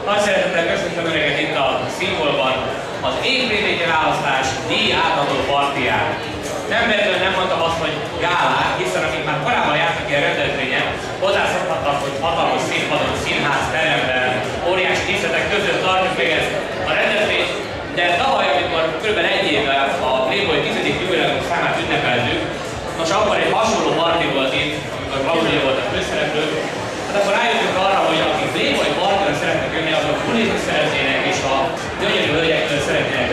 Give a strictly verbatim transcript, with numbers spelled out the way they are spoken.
Nagy szeretettel köszöntöm Önöket itt a Színboltban az évvégi választás díj átadó partiján. Nem véletlenül nem mondtam azt, hogy gálák, hiszen akik már korábban jártak ilyen rendezvényen, hozzászokhattak, hogy hatalmas színpadon, színház, teremben, óriási díszletek között tartjuk még ezt a rendezvényt, de tavaly, amikor kb. Egy évvel a Playboy tizedik jubileumi számát ünnepeltük, nos akkor egy hasonló parti volt itt, amikor Klaudia volt a főszereplő, hát akkor rájöttünk arra, hogy akik Playboy partira szeretnek jönni, azok bulizni szeretnének és a gyönyörű hölgyektől szeretnének